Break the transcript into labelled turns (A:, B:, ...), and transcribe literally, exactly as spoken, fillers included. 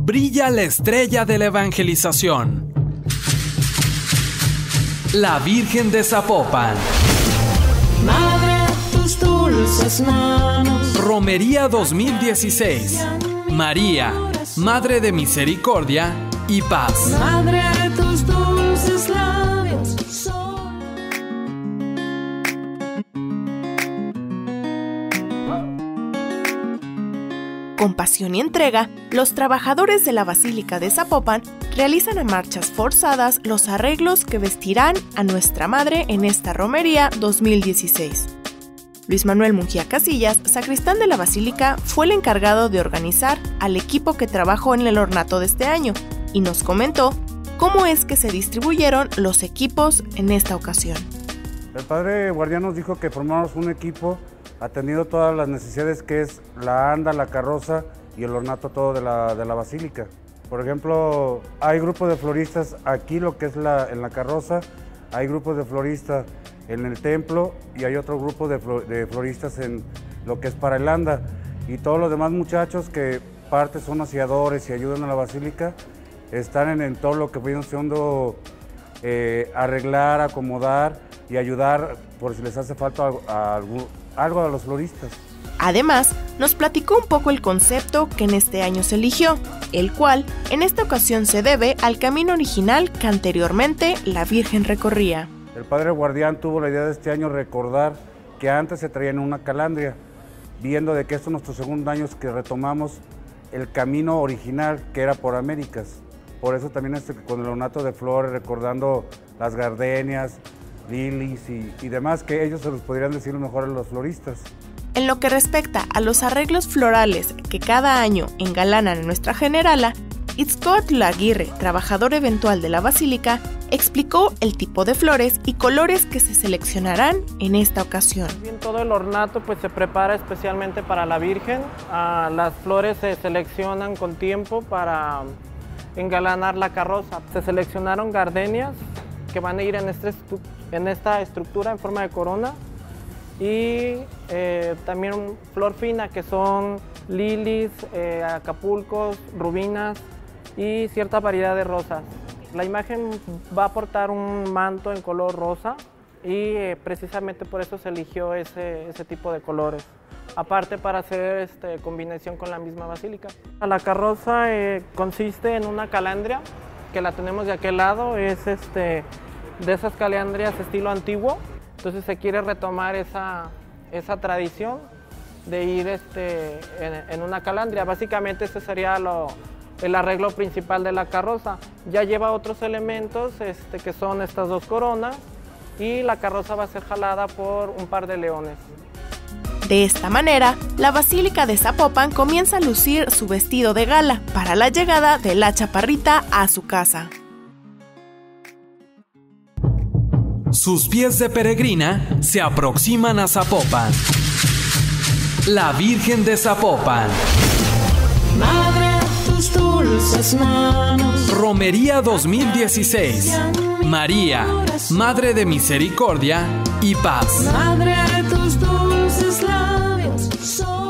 A: brilla la estrella de la evangelización. La Virgen de Zapopan.
B: Madre, tus dulces manos.
A: Romería dos mil dieciséis. María, Madre de Misericordia y Paz.
B: Madre, tus dulces labios.
C: Con pasión y entrega, los trabajadores de la Basílica de Zapopan realizan a marchas forzadas los arreglos que vestirán a Nuestra Madre en esta Romería dos mil dieciséis. Luis Manuel Mungía Casillas, sacristán de la Basílica, fue el encargado de organizar al equipo que trabajó en el ornato de este año y nos comentó cómo es que se distribuyeron los equipos en esta ocasión.
D: El padre guardián nos dijo que formamos un equipo atendiendo todas las necesidades que es la anda, la carroza y el ornato todo de la, de la basílica. Por ejemplo, hay grupos de floristas aquí, lo que es la, en la carroza, hay grupos de floristas en el templo y hay otro grupo de, flor, de floristas en lo que es para el anda. Y todos los demás muchachos que parte son aseadores y ayudan a la basílica, están en, en todo lo que viene siendo eh, arreglar, acomodar y ayudar por si les hace falta algo a, algún, algo a los floristas.
C: Además, nos platicó un poco el concepto que en este año se eligió, el cual en esta ocasión se debe al camino original que anteriormente la Virgen recorría.
D: El padre guardián tuvo la idea de este año recordar que antes se traía en una calandria, viendo de que esto es nuestro segundo año que retomamos el camino original que era por Américas. Por eso también este, con el ornato de flores, recordando las gardenias, lilies y, y demás, que ellos se los podrían decir mejor a los floristas.
C: En lo que respecta a los arreglos florales que cada año engalanan a nuestra generala, Itzcoatl Aguirre, trabajador eventual de la Basílica, explicó el tipo de flores y colores que se seleccionarán en esta ocasión.
E: Bien, todo el ornato pues, se prepara especialmente para la Virgen. Ah, las flores se seleccionan con tiempo para engalanar la carroza. Se seleccionaron gardenias que van a ir en, este en esta estructura en forma de corona y eh, también flor fina que son lilies, eh, acapulcos, rubinas y cierta variedad de rosas. La imagen va a portar un manto en color rosa y eh, precisamente por eso se eligió ese, ese tipo de colores. Aparte para hacer este, combinación con la misma basílica. La carroza eh, consiste en una calandria que la tenemos de aquel lado, es este, de esas calandrias estilo antiguo. Entonces se quiere retomar esa, esa tradición de ir este, en, en una calandria. Básicamente ese sería lo, el arreglo principal de la carroza. Ya lleva otros elementos este, que son estas dos coronas y la carroza va a ser jalada por un par de leones.
C: De esta manera, la Basílica de Zapopan comienza a lucir su vestido de gala para la llegada de la chaparrita a su casa.
A: Sus pies de peregrina se aproximan a Zapopan. La Virgen de Zapopan.
B: Madre, tus dulces manos.
A: Romería dos mil dieciséis. María, Madre de Misericordia y Paz.
B: Madre, tus dulces labios son